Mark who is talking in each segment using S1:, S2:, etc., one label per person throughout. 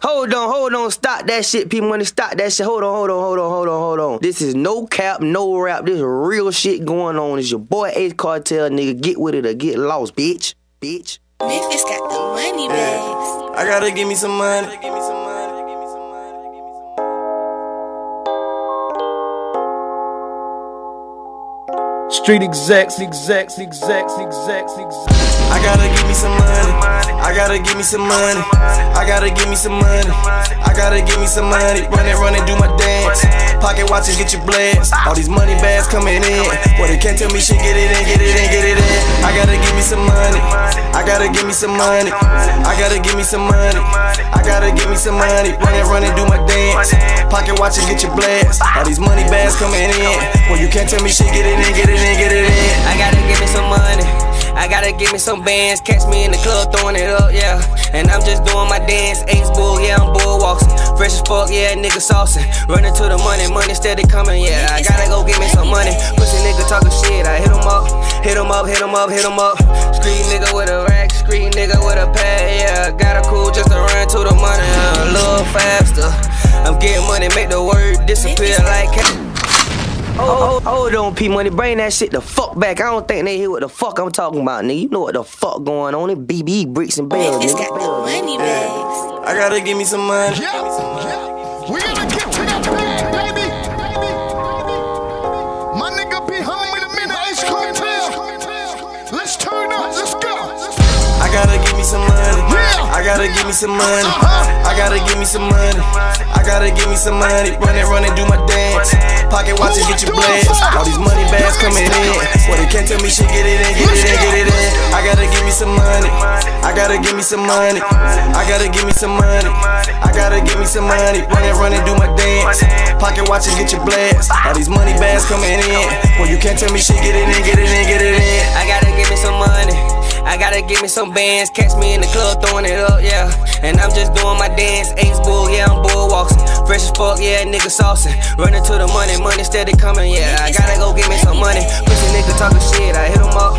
S1: Hold on, stop that shit, P Money, stop that shit. Hold on. This is no cap, no rap. This is real shit going on. It's your boy Ace Cartel, nigga. Get with it or get lost, bitch.
S2: Memphis got the money bags.
S3: I gotta give me some money.
S4: Street execs.
S3: I gotta give me some money. I gotta give me some money. I gotta give me some money. I gotta give me some money. Run it, do my dance. Pocket watches, get your blast. All these money bags coming in. Well, they can't tell me shit, get it in. I gotta give me some money. I gotta give me some money. I gotta give me some money. I gotta give me some money. Run it, do my dance. Pocket watches, get your blast. All these money bags coming in. Well, you can't tell me shit, get it in.
S5: I gotta give me some money. I gotta give me some bands. Catch me in the club throwing it up, yeah. And I'm just doing my dance. Ace Bull, yeah, I'm bullwalking. Fresh as fuck, yeah, nigga saucing. Running to the money steady coming, yeah. I gotta go get me some money. Pussy nigga talking shit, I hit him up. Street nigga with a rack, street nigga with a pad, yeah. Got a cool just to run to the money, a little faster. I'm getting money, make the word disappear like
S1: Hold on, P Money, bring that shit the fuck back. I don't think they hear what the fuck I'm talking about, nigga. You know what the fuck going on? It BB bricks and bells,
S2: Memphis
S1: nigga.
S2: got the money bags.
S3: I gotta give me some money.
S6: We gotta get to that bag, baby. My nigga be home in a minute, Ace Cartel. Let's turn up, let's go.
S3: I gotta give me some money. I gotta give me some money. I gotta give me some money. I gotta give me some money. Run it, do my dance. Pocket watches, get your blast. All these money bags coming in. Well, they can't tell me shit, get it in. I gotta give me some money. I gotta give me some money. I gotta give me some money. I gotta give me some money. Run it, do my dance. Pocket watches, get your blast. All these money bags coming in. Well, you can't tell me shit, get it in.
S5: I gotta give me some money. I gotta give me some bands. Catch me in the club throwing it up, yeah. And I'm just doing my dance. Ace Bull, yeah, I'm bullwalking. Fresh as fuck, yeah, nigga saucing. Running to the money steady coming, yeah. I gotta go get me some money. Pussy nigga talking shit, I hit him up.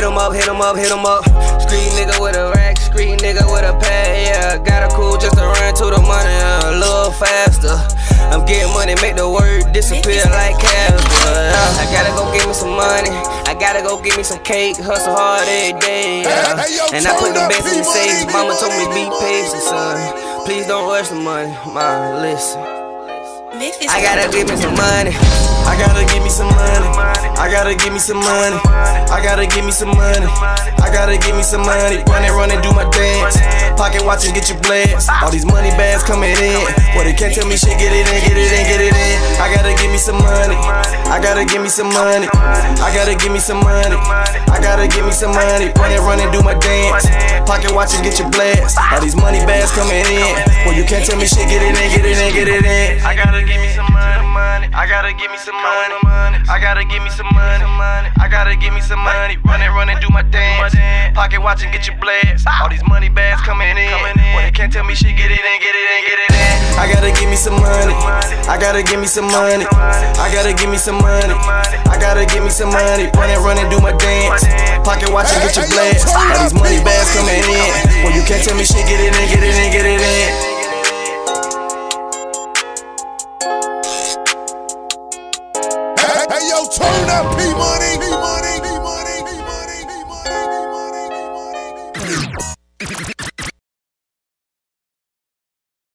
S5: Street nigga with a rack, street nigga with a pad, yeah. Got a cool just to run to the money, a little faster. I'm getting money, make the word disappear like Casper. I gotta go get me some money. I gotta go get me some cake. Hustle hard every day, yeah. And I put the best in the safe. Mama told me be patient, son. Please don't rush the money, man, listen. I gotta give me some money.
S3: I gotta give me some money. I gotta give me some money. I gotta give me some money. I gotta give me some money. Run it, do my dance. Pocket watches, get your blast. All these money bags coming in. Well, they can't tell me shit, get it in. I gotta give me some money. I gotta give me some money. I gotta give me some money. I gotta give me some money. Run it, do my dance. Pocket watches, get your blast. All these money bags coming in. Well, you can't tell me shit, get it in. I gotta give me some money. I gotta give me some money. I gotta give me some money. I gotta give me some money. Run it, do my dance. Pocket watch and get your blast. All these money bags coming in. Well, they can't tell me shit, get it in. I gotta give me some money. I gotta give me some money. I gotta give me some money. I gotta give me some money. Run it, do my dance. Pocket watch and get your blast. All these money bags coming in. Well, you can't tell me shit, get it in.